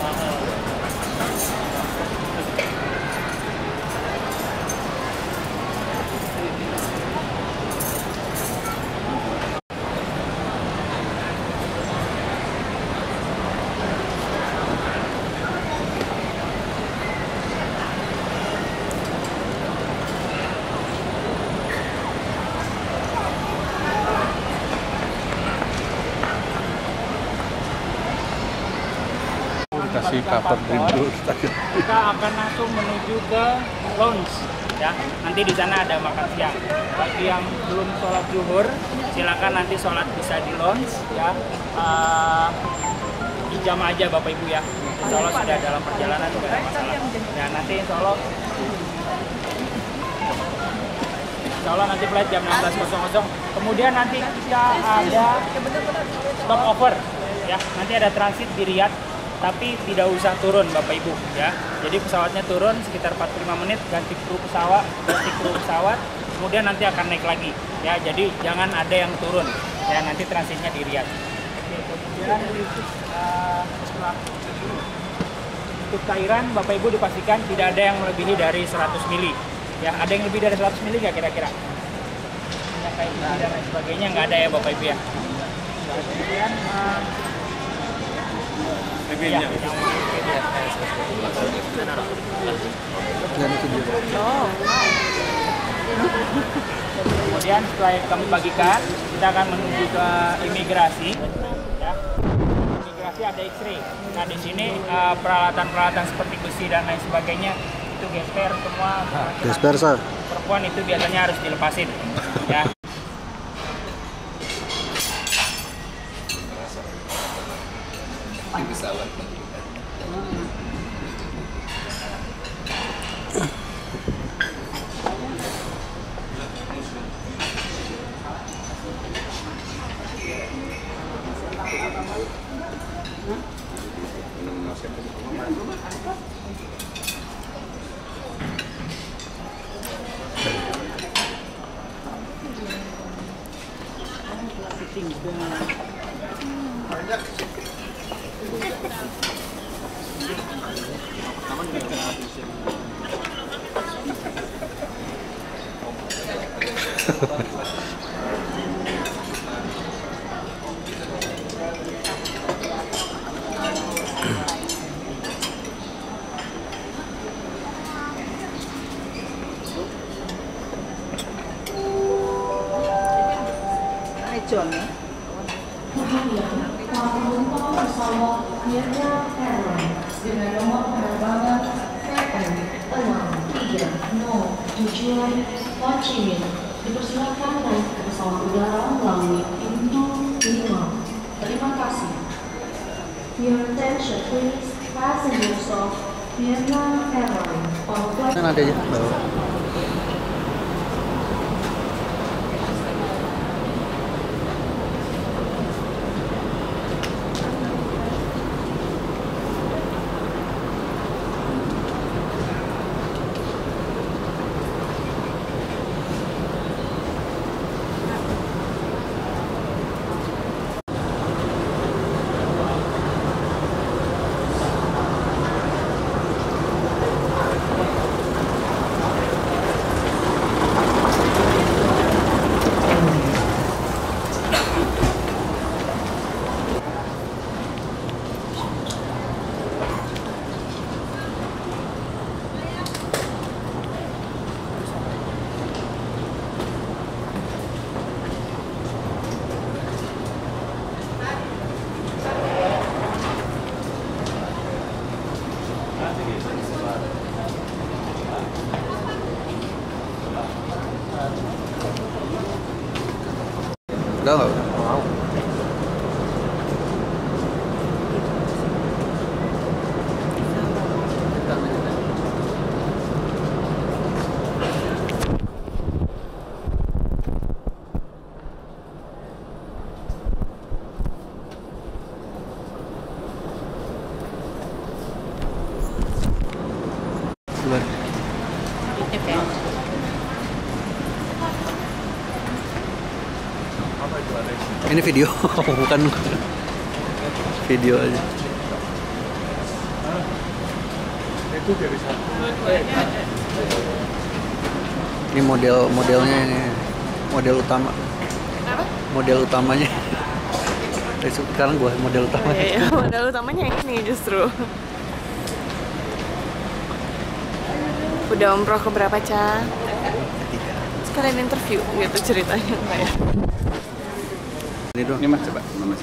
Kasih cover dulu. Kita akan langsung menuju ke lounge ya. Nanti di sana ada makan siang. Bagi yang belum sholat zuhur, silakan nanti sholat bisa di lounge ya. Di jam aja Bapak Ibu ya. Insya Allah sudah dalam perjalanan tidak ada masalah. Ya nanti insya Allah nanti flight jam 16.00. Kemudian nanti kita ada stopover ya. Nanti ada transit di Riyadh. Tapi tidak usah turun Bapak Ibu ya. Jadi pesawatnya turun sekitar 45 menit, ganti kru pesawat, kemudian nanti akan naik lagi ya. Jadi jangan ada yang turun ya, nanti transitnya di Riyadh. Kemudian setelah untuk cairan Bapak Ibu dipastikan tidak ada yang melebihi dari 100 mili ya. Ada yang lebih dari 100 mili nggak kira-kira? Ya, kayak dan lain sebagainya nggak ada ya Bapak Ibu ya. Kemudian Kemudian setelah kami bagikan, kita akan menuju ke imigrasi. Ya. Imigrasi ada X-ray. Nah di sini peralatan-peralatan seperti besi dan lain sebagainya itu gesper semua. gesper sah. Perempuan itu biasanya harus dilepasin. Ya. John ya. Penumpang pesawat Myanmar Airlines dengan nomor penerbangan KM630 tujuan Ho Chi Minh dipersilakan naik ke pesawat udara melalui pintu 5. Terima kasih. Your attention please, passengers of Myanmar Airlines on flight. Kan ada ya. Udah nggak? Mau. Ini video, bukan video aja. itu dari satu. Ini modelnya ini model utama. Apa? Model utamanya. Sekarang gua model utamanya. Iya, modal utamanya yang ini justru. Udah umroh ke berapa, Ca? Sekalian interview gitu ceritanya kayak. Ini dong. Ini mas coba, mas.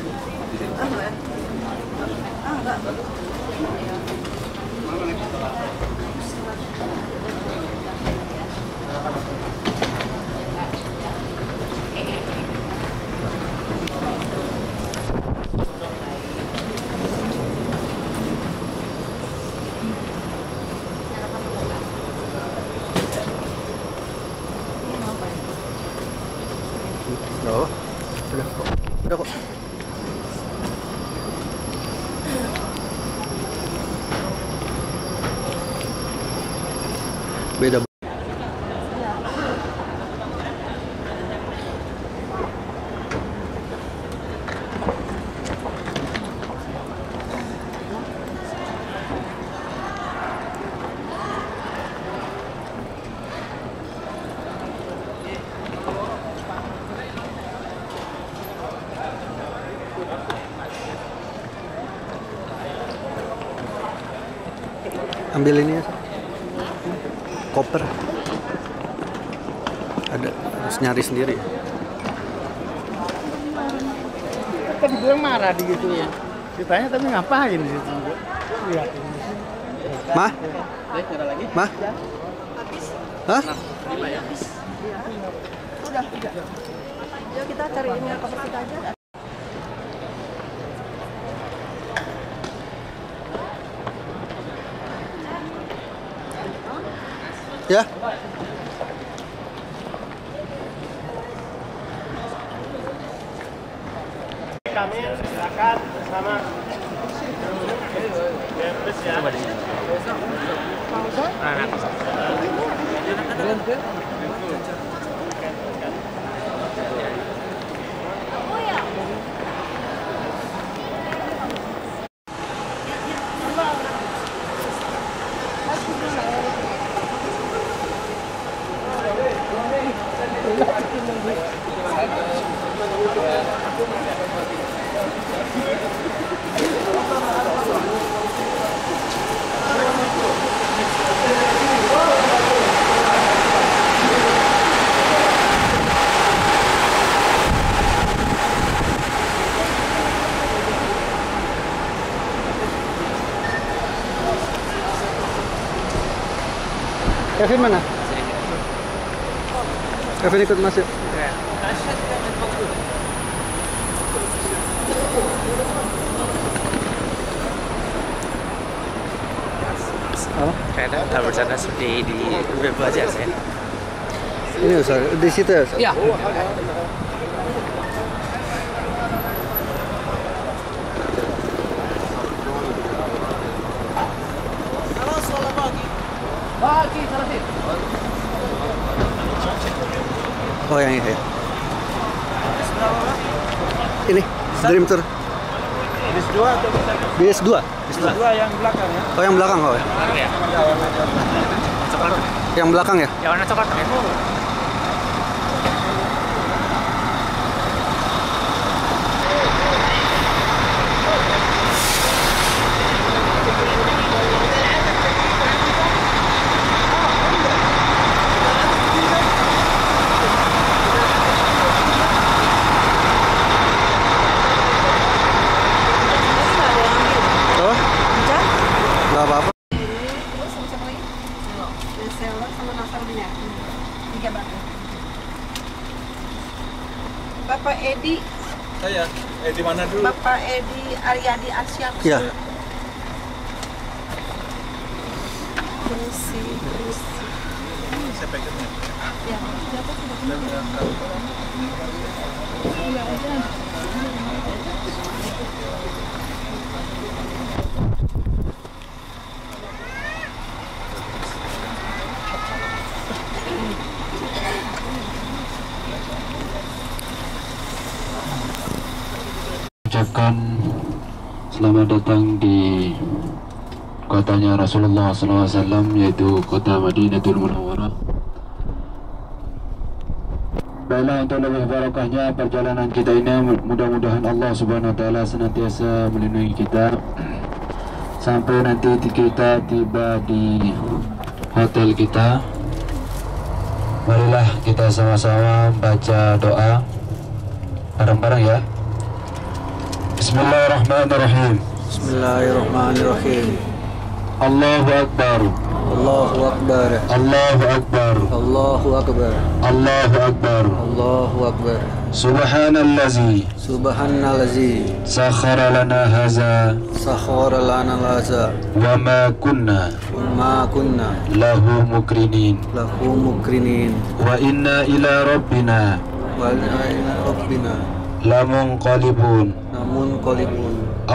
Oh, udah kok. Udah kok. Beda. Ambil ini ya. Koper. Ada harus nyari sendiri. Tadi bilang marah di gitu ya. Ditanya tapi ngapain di situ? Lihat. Mah? Mah? Hah? Udah. Yuk kita cari ini koper kita aja. Ya. Kami silakan bersama. Kevin mana? Kevin ikut masuk. Oh, Kayaknya nggak bersana seperti di web aja saya. ini Ustaz, di situ ya? Ustaz? Iya. Oh yang ini ya. Ini Dream Tour. BS2 atau BS2. BS2 yang belakang ya? Oh yang belakang oh ya. Iya. Coklat. Yang belakang ya. Yang warna coklat ya. Oh? Gak apa-apa. Bapak Edi, Saya. Di mana dulu? Bapak Edi Aryadi Asyam. Iya. Saya pegang. Ucapkan selamat datang di kotanya Rasulullah SAW, yaitu kota Madinatul Munawwarah. Baiklah, untuk lebih barokahnya perjalanan kita ini, mudah-mudahan Allah Subhanahu wa Ta'ala senantiasa melindungi kita sampai nanti kita tiba di hotel kita. Marilah kita sama-sama baca doa bareng-bareng ya. Bismillahirrahmanirrahim. Bismillahirrahmanirrahim. Allahu Akbar. Allahu Akbar. Allahu Akbar. Allahu Akbar. Allahu Akbar. Allahu Akbar. Subhanallazi Subhanallazi sakhara lana haza sakhara lana laza wa ma kunna ma kunna lahu mukrinin lahu mukrinin wa inna ila rabbina wa ila rabbina lamunqalibun. namun qalibun.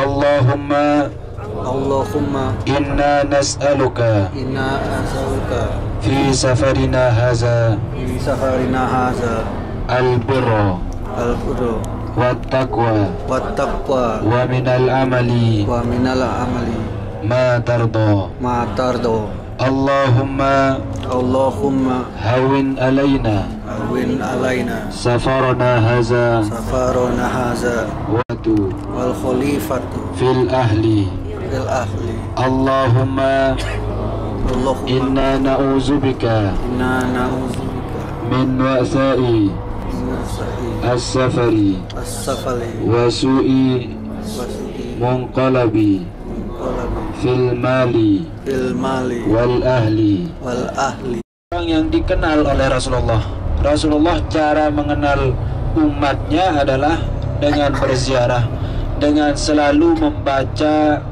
Allahumma inna nas'aluka Inna as'aluka fi safarina haza fi safarina haza al-birra al-birra wat-taqwa wat-taqwa wa minal amali wa minal amali ma tarda. ma tardo. Allahumma hawin alaina alaina safarana haza safarona haza watu wal khalifatu fil ahli. fil ahli. Allahumma inna na'udzubika inna na'udzubika min wa'sa'i as-safari as-safali wa su'i wasu'i munqalabi fil mali fil mali wal ahli. wal ahli. Orang yang dikenal oleh Rasulullah. Rasulullah cara mengenal umatnya adalah dengan berziarah, dengan selalu membaca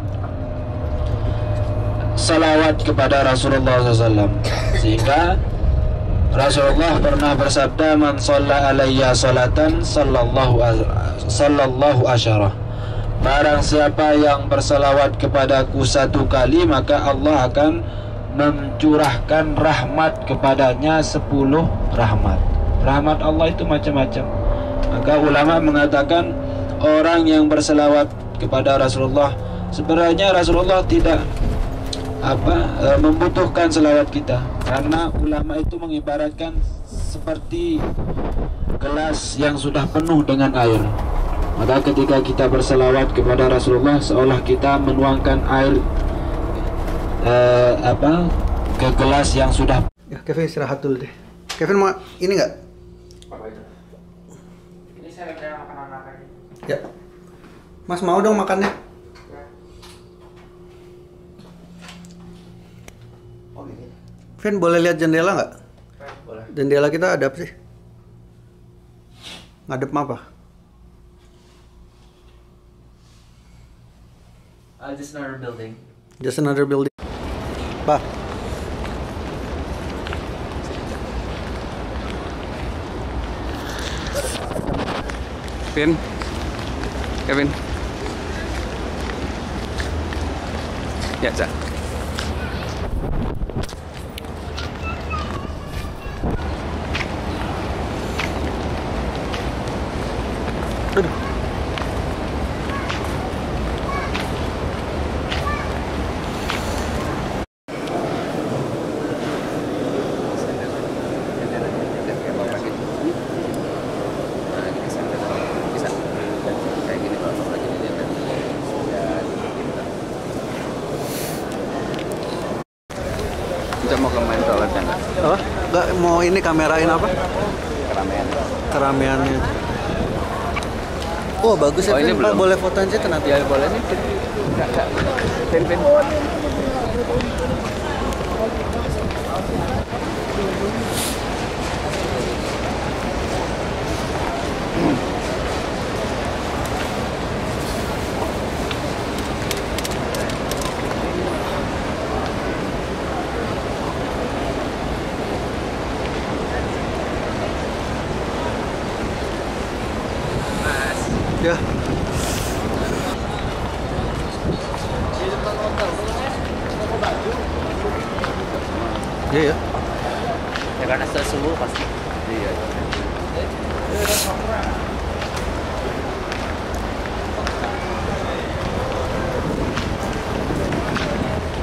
salawat kepada Rasulullah SAW. Sehingga Rasulullah pernah bersabda, man shalla alayya salatan sallallahu asyarah. Barang siapa yang bersalawat kepadaku 1 kali, maka Allah akan mencurahkan rahmat kepadanya 10 rahmat. Rahmat Allah itu macam-macam. Maka ulama mengatakan orang yang bersalawat kepada Rasulullah, sebenarnya Rasulullah tidak membutuhkan salawat kita, karena ulama itu mengibaratkan seperti gelas yang sudah penuh dengan air. Maka ketika kita bersalawat kepada Rasulullah, seolah kita menuangkan air ke gelas yang sudah. Ya, Kevin istirahat dulu deh. Kevin mau ini nggak? Apa itu? Ini saya udah makan anak ini. Ya. Mas mau dong makannya? Vin, boleh lihat jendela nggak? Boleh. Jendela kita ada apa sih? Ngadep apa? Just another building. Just another building. Pak. Kevin. Ya, Cak. Aduh. Kita mau ke main toiletnya nggak? Apa? Nggak mau ini kamerain apa? Keramaian. Keramaiannya. Oh bagus ya, Oh, ini Vin. Pak, belum. boleh foto aja nanti. Ya boleh nih. Kak. Pin. Ya. Iya ya. Ya karena suhu pasti. Iya.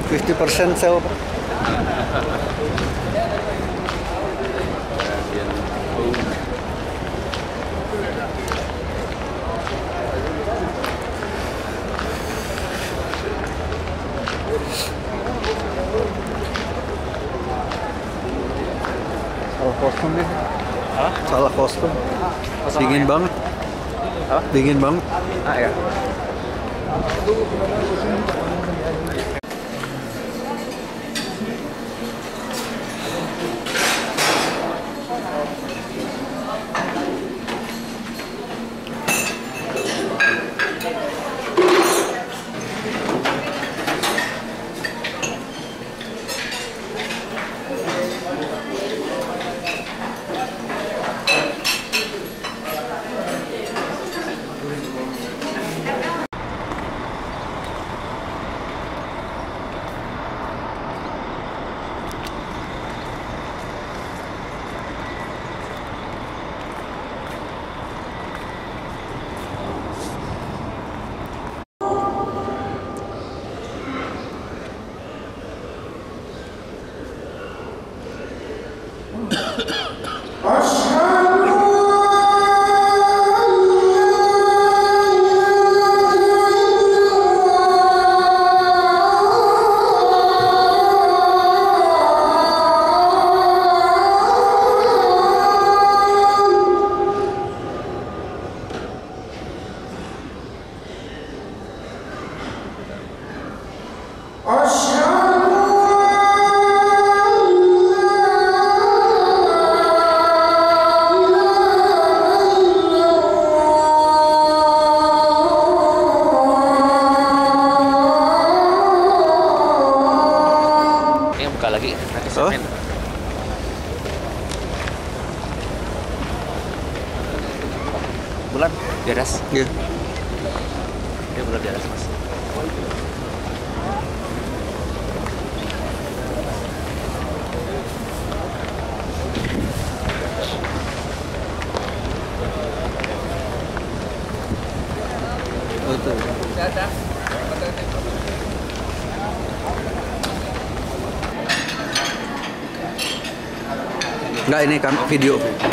50% sale, Pak. Salah kostum nih. Hah? Salah kostum. Dingin banget. Hah? Dingin banget. Ah ya. Buka lagi nanti Oh? semen. Bulan di atas. Iya. Dia bulan di atas, Mas. Betul. Enggak, ini kan video.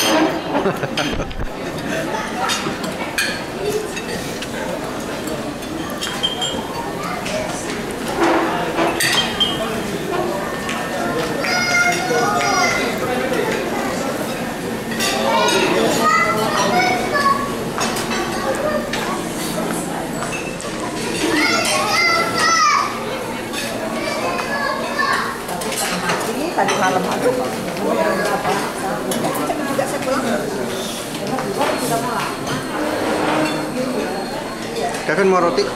Tadi malam aku juga saya pulang. Kevin mau roti?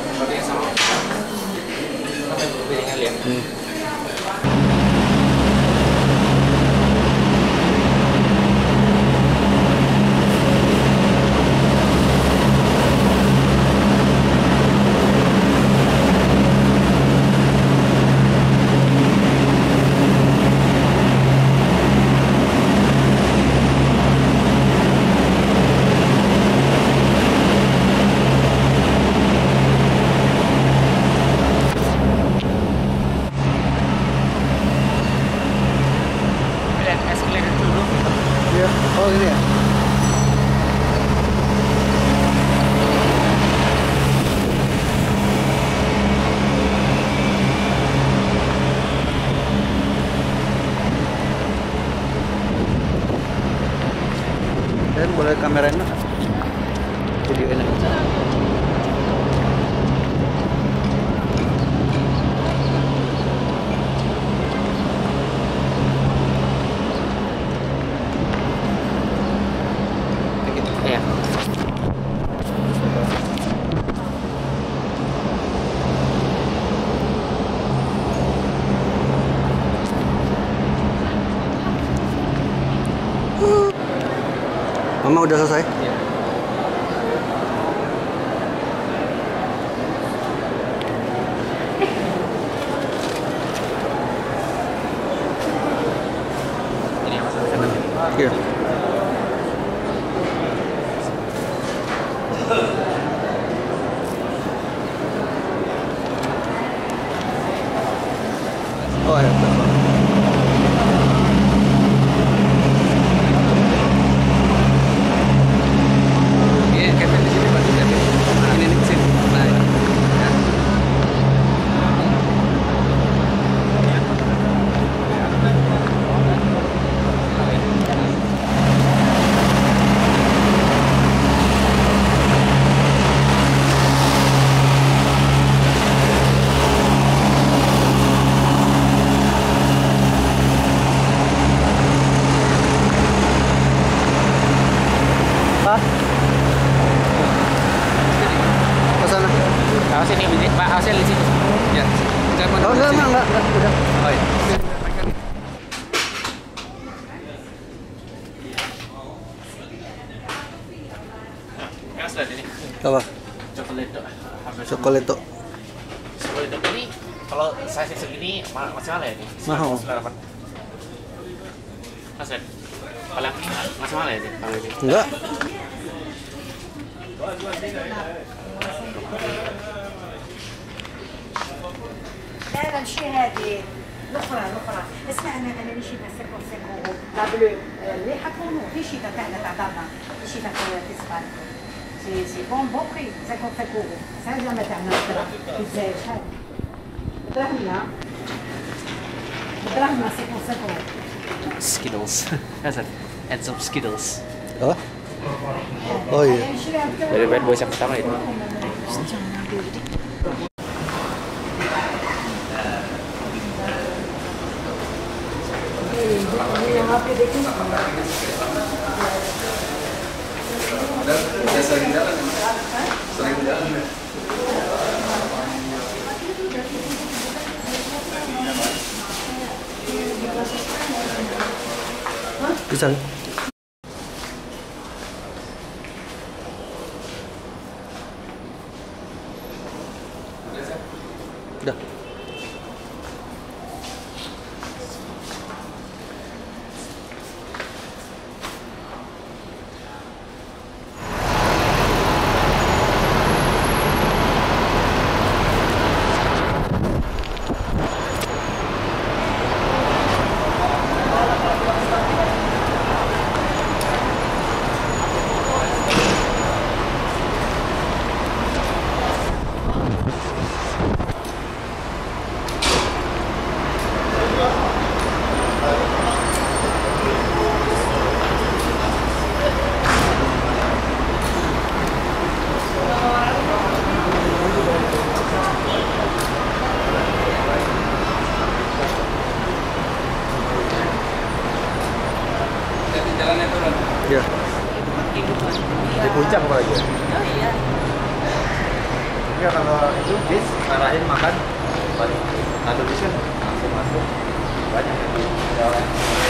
Lihat escalator dulu. Iya. Oh, ini ya. Dan boleh kameranya video ini. Iya. Mama udah selesai? Ini yang masuk ke sana. Iya. Oh ya. Iya, Kevin di sini bantu Kevin. Ini nih sini. Nah, ya. Pak. Ke sana. Awas ini, Pak. Awas di sini. Ya. Oh, enggak, udah. Oh iya. Ini Apa? Coklat. Coklat. Coklat ini kalau size segini masih mahal ya ini? Mahal. Mas Red, kalau masih mahal ya ini? Kalau ini? Enggak. لا لا مش هذه الاخرى اسمع انا ليش مسكوا سكوا قبل اللي حكونوا في شيء تاعنا تاع دارنا شيء تاع تسبان سي بون بون بري 55 اورو سا زعما تاعنا الدراهم في الجزائر شحال دراهمنا 55 اورو Skittles. Mas Red, add some Skittles. Oh. Oh iya. Dari band boys yang pertama itu. Bisa. Udah. Ya. Di puncak apa lagi? Oh iya. Ya kalau itu bis arahin makan balik. Atau bis kan langsung masuk banyak yang di jalan.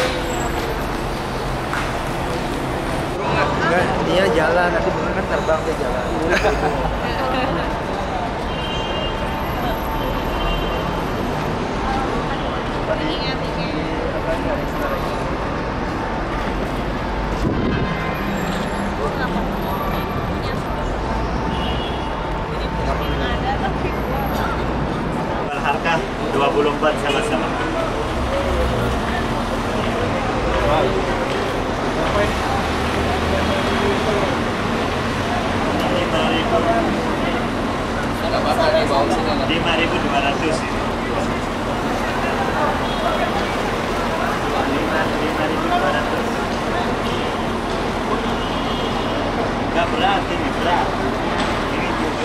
Enggak, dia jalan nanti bener kan terbang ke jalan. Harga 24 sama-sama. $5.200 ini. 5.200. Enggak berat ini, berat. Ini juga.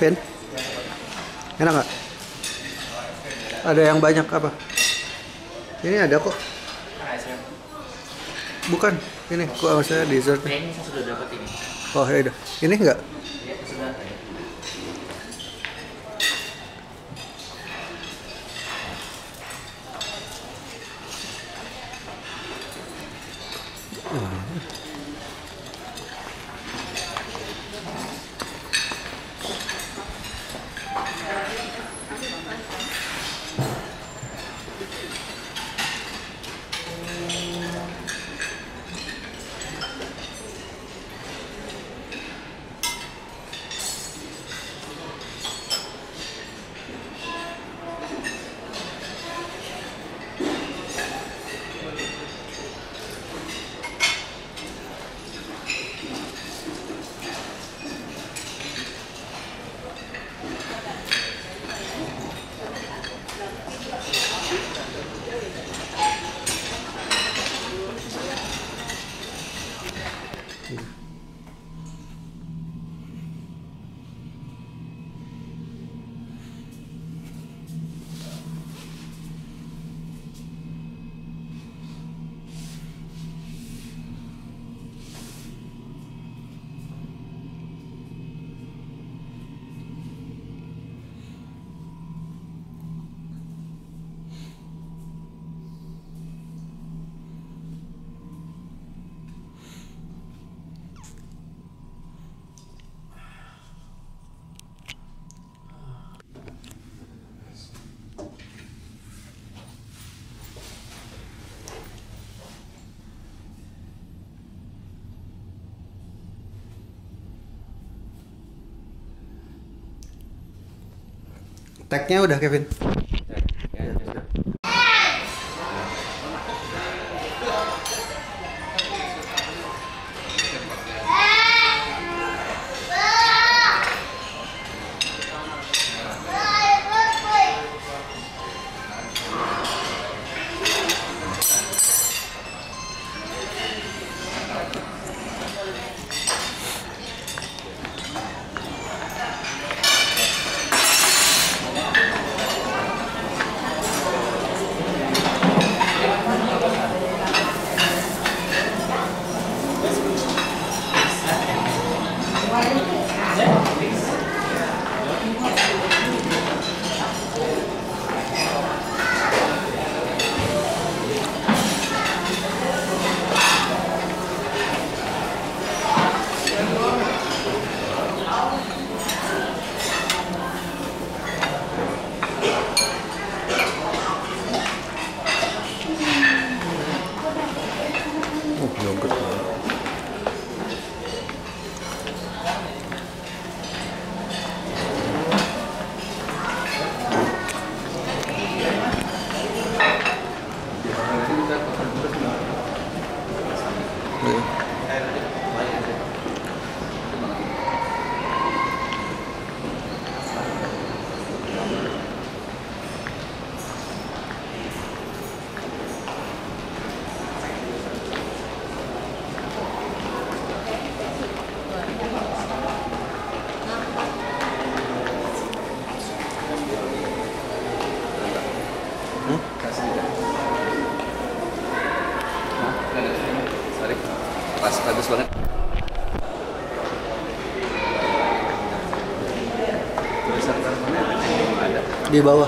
Kevin? Enak nggak? Ada yang banyak apa? Ini ada kok. Bukan, ini kok maksudnya dessert. Ini saya sudah dapat ini. Oh ya udah. Ini enggak? Ya, sudah. Tagnya udah Kevin. Pas bagus banget. Di bawah.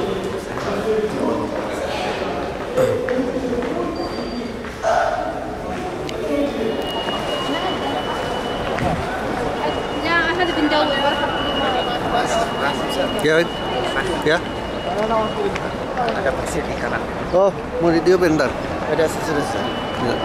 Ya, ya. Ada pasir di kanan. Oh, mau ditiupin ntar. Ada selesai. Ya.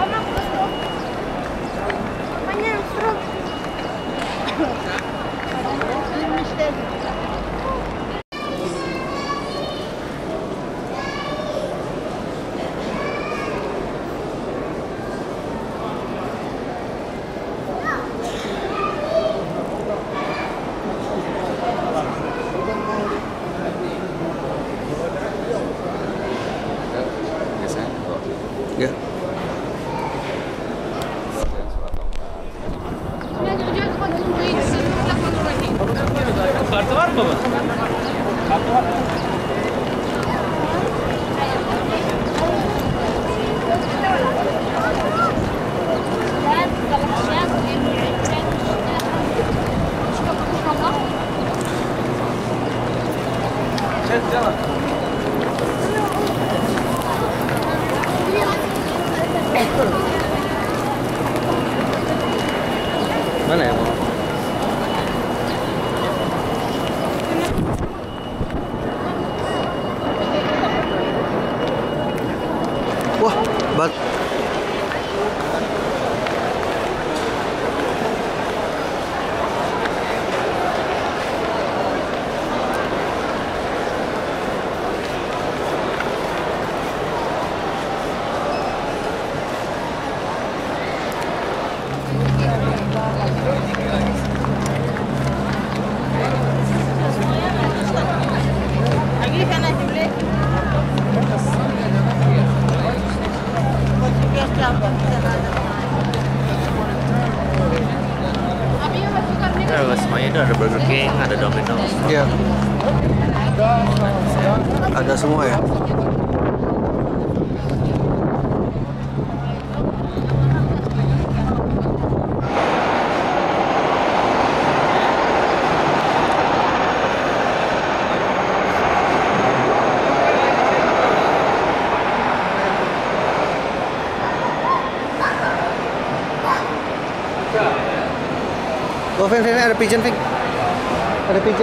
Ya. Mana ya, Bang? Wah, Lagi kan aja boleh. Ya, semuanya itu ada Burger King, ada Domino's. iya. Ada semua ya. Oh, Vin, ada pigeon, Vin. Ada pigeon.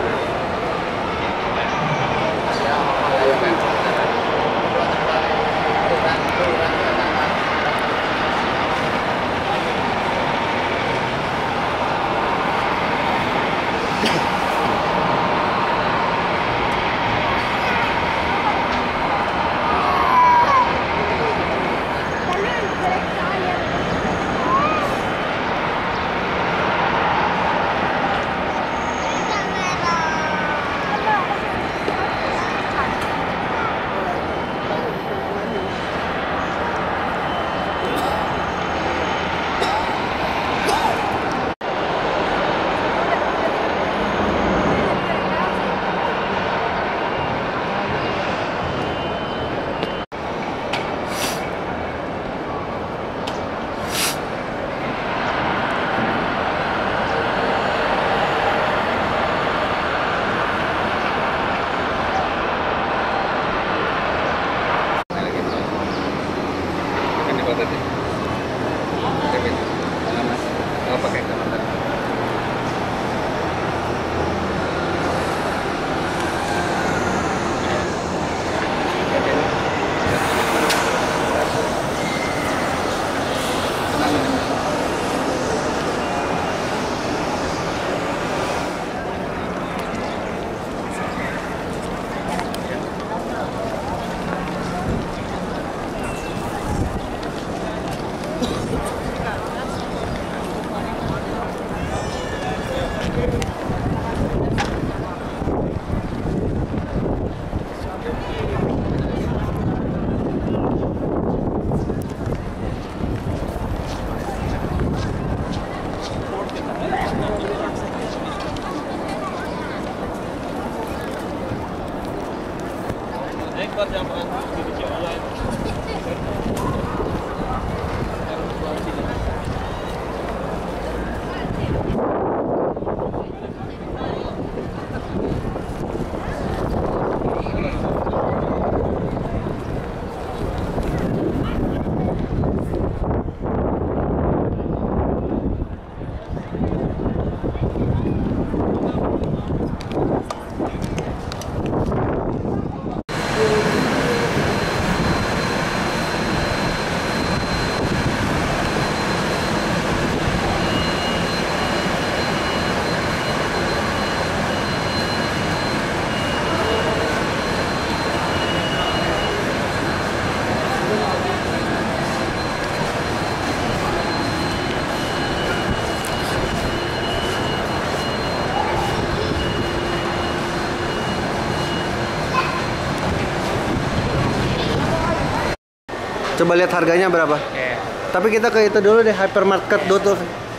Coba lihat harganya berapa. Tapi kita ke itu dulu deh, hypermarket dulu.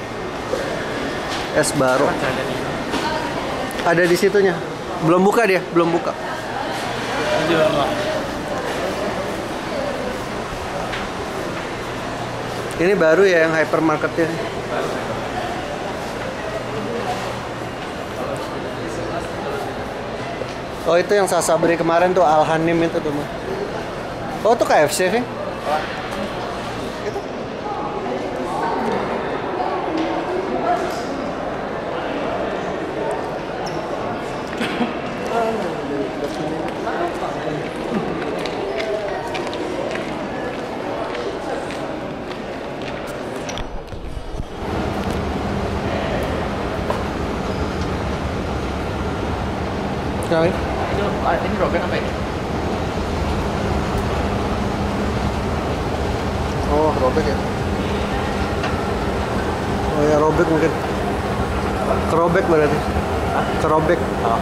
Es baru. Ada di situnya. Belum buka dia, belum buka. Ini baru ya yang hypermarketnya. Oh, itu yang saya beri kemarin tuh Al Hanim itu tuh. Oh, itu KFC sih. Itu. Sekali. Itu ini robek apa ini? Oh, robek ya. Oh ya, robek mungkin. Kerobek berarti. Kerobek. Oh.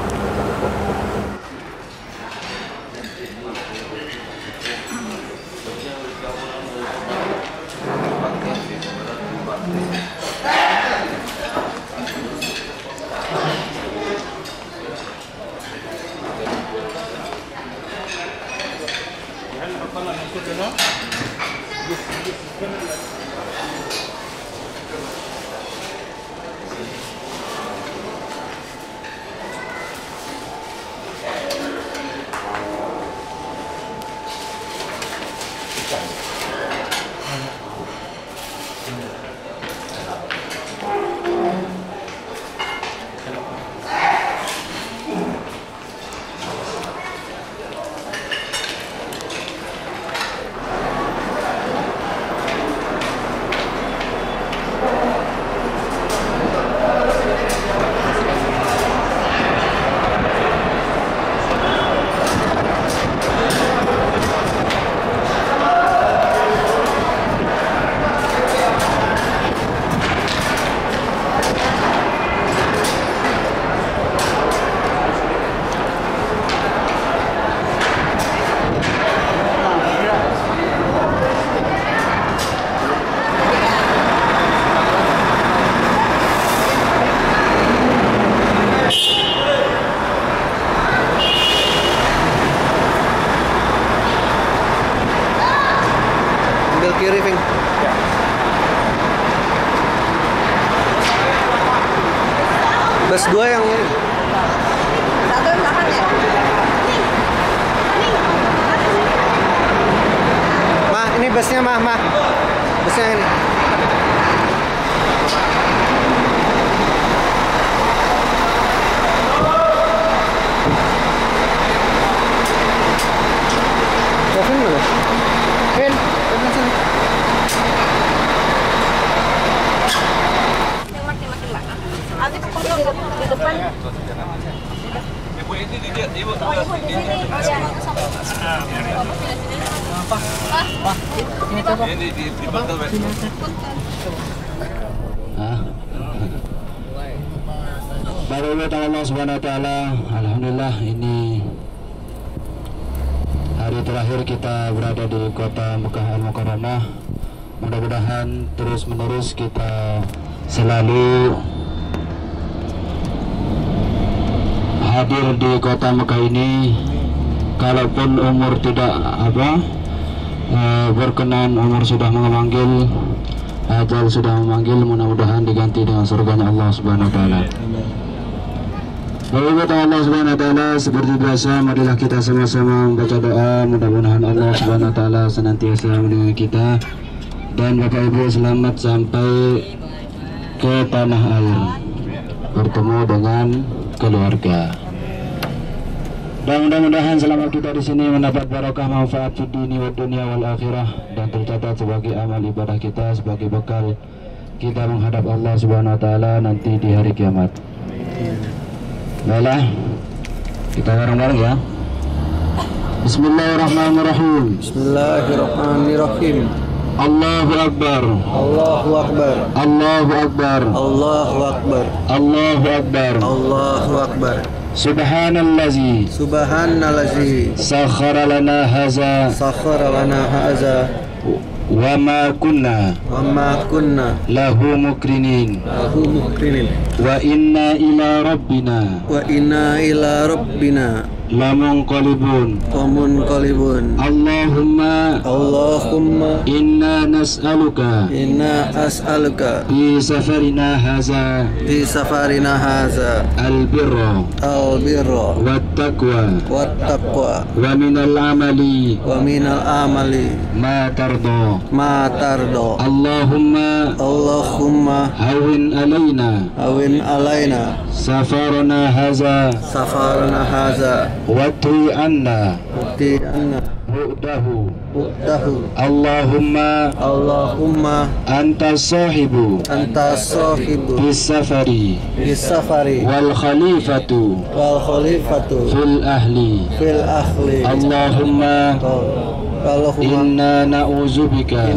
Kiri, Ving. Bus 2 yang ini. Satu yang belakang ya? Ma, ini busnya Ma. Busnya ini. Kevin mana? Vin, Kevin sini. Nanti di depan. Ibu ini dia, ibu. Ini di bantal. Baru Allah Subhanahu wa taala, alhamdulillah ini hari terakhir kita berada di kota Mekah Al-Mukarramah. Mudah-mudahan terus-menerus kita selalu hadir di kota Mekah ini. Kalaupun umur tidak berkenan, umur sudah memanggil, ajal sudah memanggil, mudah-mudahan diganti dengan surganya Allah Subhanahu wa taala. Bapak Allah Subhanahu wa taala, seperti biasa marilah kita sama-sama membaca doa, mudah-mudahan Allah Subhanahu wa taala senantiasa mendengar kita dan Bapak Ibu selamat sampai ke tanah air bertemu dengan keluarga. Dan mudah-mudahan selama kita di sini mendapat barokah manfaat fid dini wa dunya wal akhirah dan tercatat sebagai amal ibadah kita sebagai bekal kita menghadap Allah Subhanahu wa taala nanti di hari kiamat. Baiklah, kita bareng-bareng ya. Bismillahirrahmanirrahim. Bismillahirrahmanirrahim. Allahu Akbar. Allahu Akbar. Allahu Akbar. Allahu Akbar. Allahu Akbar. Allahu Akbar. Subhanallazi sakhkhara lana haza wa ma kunna lahu mukrinin wa inna ila rabbina lamunqalibun. Allahumma inna nas'aluka fi safarina haza albirra wattaqwa wa minal amali ma tardo. Allahumma hawin alaina safarana haza watri anna bu'dahu bu'dahu. Allahumma anta sahibu bis safari wal khalifatu fil ahli Allahumma inna na'udzubika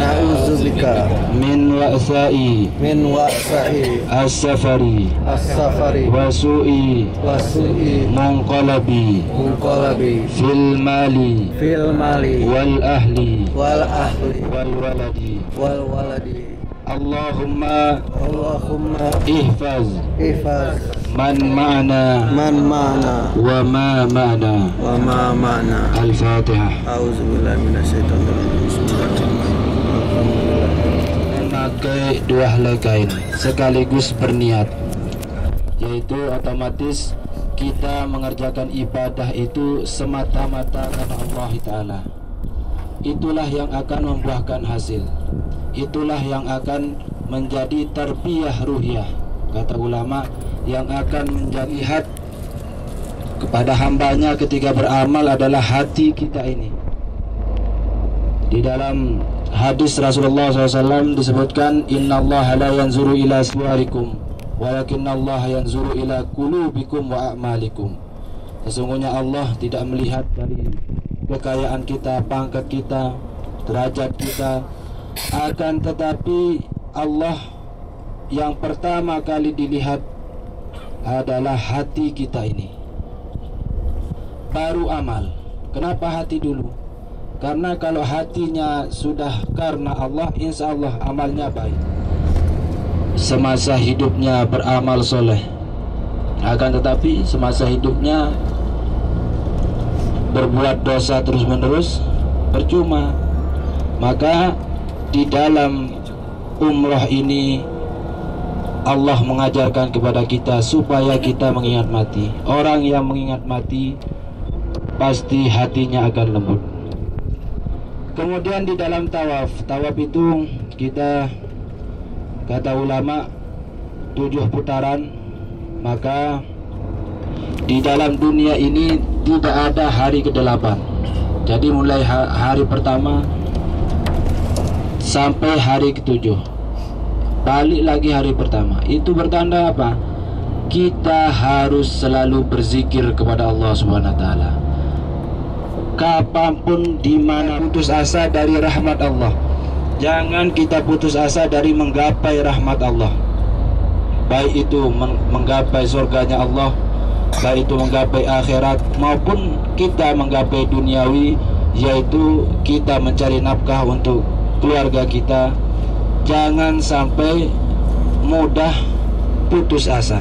min wa'sa'i as-safari wa su'i munqalabi fil mali wal ahli wal waladi Allahumma ihfaz man ma'ana wa ma ma'ana Al-Fatihah. A'udzubillahi minasyaitonir rajim. Memakai dua helai kain sekaligus berniat, yaitu otomatis kita mengerjakan ibadah itu semata-mata karena Allah Ta'ala. Itulah yang akan membuahkan hasil. Itulah yang akan menjadi tarbiyah ruhiyah, kata ulama, yang akan menjadi lihat kepada hambanya ketika beramal adalah hati kita ini. Di dalam hadis Rasulullah SAW disebutkan, Innallaha la yanzuru ila suwarikum walakinnallaha yanzuru ila qulubikum wa a'malikum. Sesungguhnya Allah tidak melihat dari kekayaan kita, pangkat kita, derajat kita, akan tetapi Allah yang pertama kali dilihat adalah hati kita ini, baru amal. Kenapa hati dulu? Karena kalau hatinya sudah karena Allah, insya Allah amalnya baik. Semasa hidupnya beramal soleh, akan tetapi semasa hidupnya berbuat dosa terus menerus, percuma. Maka di dalam umrah ini Allah mengajarkan kepada kita supaya kita mengingat mati. Orang yang mengingat mati pasti hatinya akan lembut. Kemudian di dalam tawaf itu kita, kata ulama, 7 putaran. Maka di dalam dunia ini tidak ada hari ke-8. Jadi mulai hari pertama sampai hari ke-7, balik lagi hari pertama. Itu bertanda apa? Kita harus selalu berzikir kepada Allah Subhanahu wa taala. Kapanpun, dimana, putus asa dari rahmat Allah. Jangan kita putus asa dari menggapai rahmat Allah, baik itu menggapai surganya Allah, baik itu menggapai akhirat, maupun kita menggapai duniawi, yaitu kita mencari nafkah untuk keluarga kita. Jangan sampai mudah putus asa.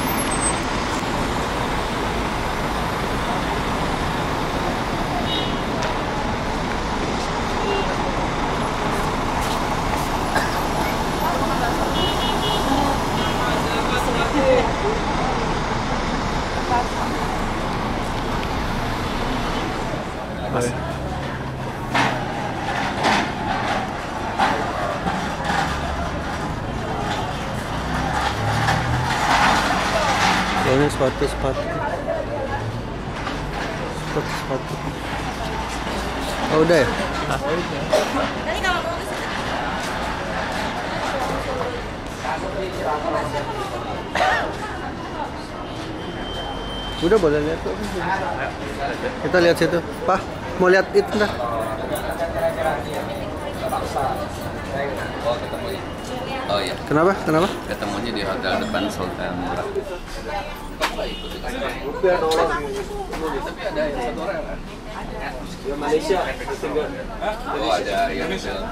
Ini sepatu. Oh, udah ya? Udah, boleh lihat tuh. Kita lihat situ. Pak, mau lihat itu enggak? Oh iya. Kenapa? Ketemunya di hotel depan Sultan Murad. Tapi ada yang satu orang kan? Ya, Malaysia. Oh, ada yang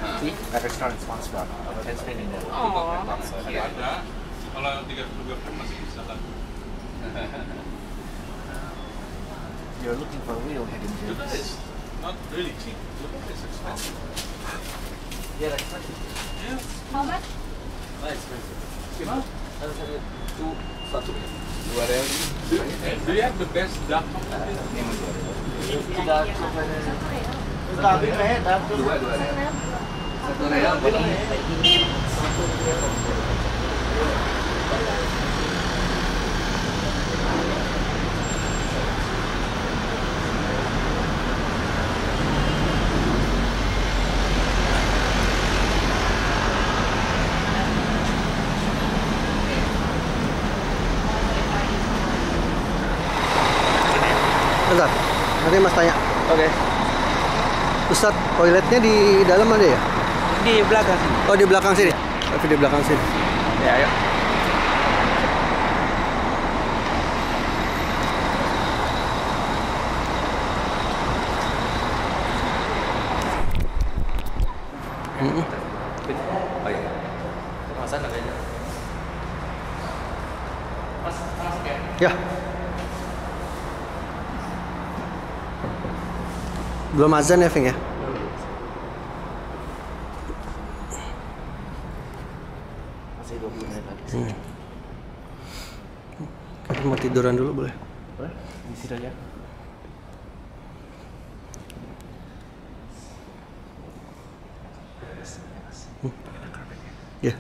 ada. Kalau 32 gram masih bisa kan? You're looking for real hidden gems. It's not really cheap. Look at this, expensive. Yeah, expensive. Yeah. How much? Not expensive. Huh? Satu. Do you have the best duck? Satu real. sebentar. Nanti Mas tanya. Oke. Ustaz, toiletnya di dalam ada ya? Di belakang sini. Oh, di belakang sini. Tapi di belakang sini. Ya, ayo. Oh iya. Mas ada kayaknya. Mas, masuk ya? Ya. Belum azan ya, Ving ya? Masih 20 menit lagi. Kita mau tiduran dulu boleh? Boleh? Di sini aja. Ya.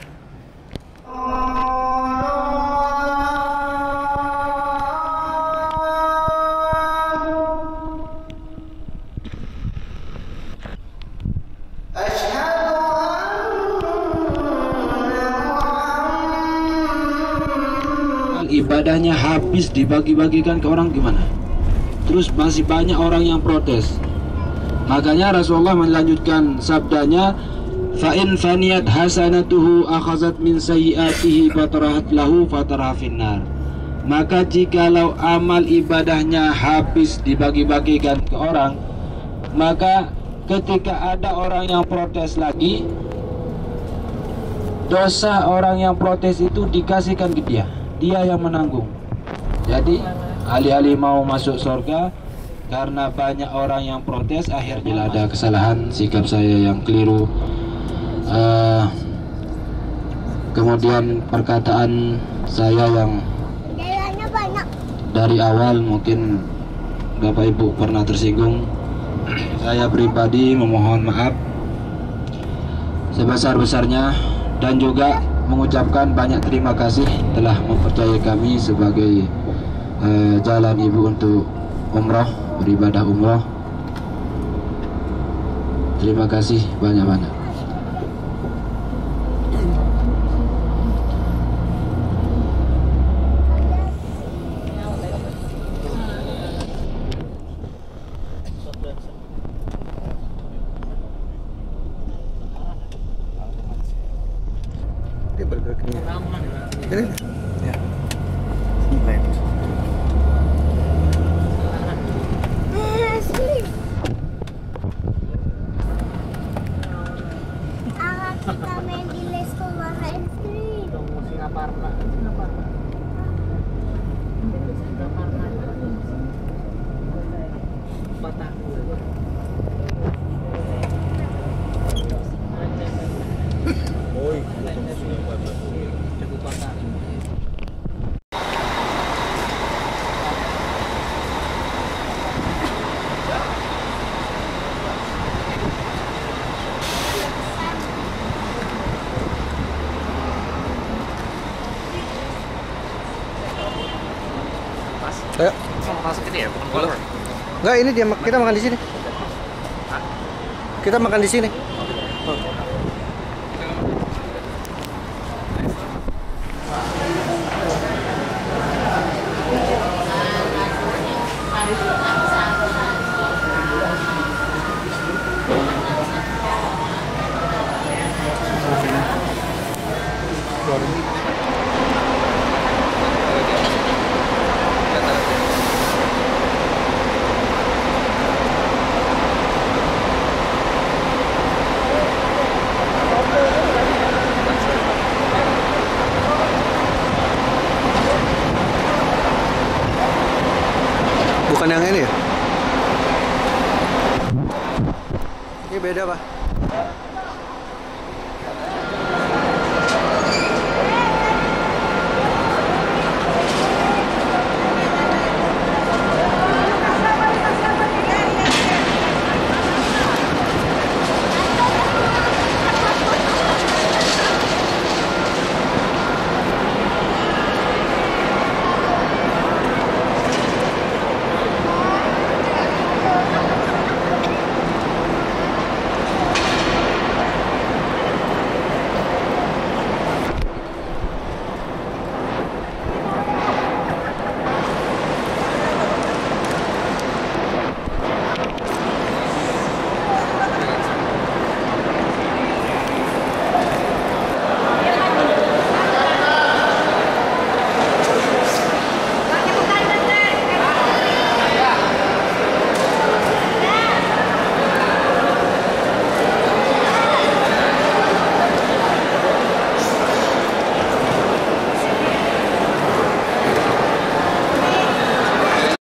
Ibadahnya habis dibagi-bagikan ke orang gimana? Terus masih banyak orang yang protes. Makanya Rasulullah melanjutkan sabdanya, fa in faniyat hasanatuhu akhazat min sayyiatihi fatarahat lahu fataraha finnar. Maka jikalau amal ibadahnya habis dibagi-bagikan ke orang, maka ketika ada orang yang protes lagi, dosa orang yang protes itu dikasihkan ke dia, dia yang menanggung. Jadi alih-alih mau masuk surga, karena banyak orang yang protes, akhirnya ada kesalahan sikap saya yang keliru. Kemudian perkataan saya yang dari awal mungkin Bapak Ibu pernah tersinggung. Saya pribadi memohon maaf sebesar-besarnya dan juga mengucapkan banyak terima kasih telah mempercayai kami sebagai jalan Ibu untuk umrah, beribadah umrah. Terima kasih banyak-banyak. Dia bergerak ini. Ini. Ya. Kita main di Lesko main screen. Tunggu Singaparna. Ayo. Masuk ini ya, bukan keluar. Enggak, ini dia kita makan di sini. Kita makan di sini. Bukan yang ini ya? Ini beda, Pak.